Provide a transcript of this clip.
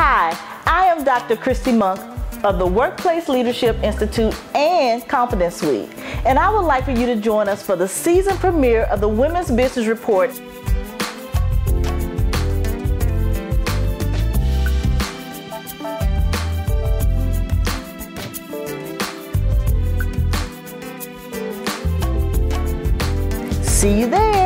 Hi, I am Dr. Christi Monk of the Workplace Leadership Institute and Confidence Suite, and I would like for you to join us for the season premiere of the Women's Business Report. See you there.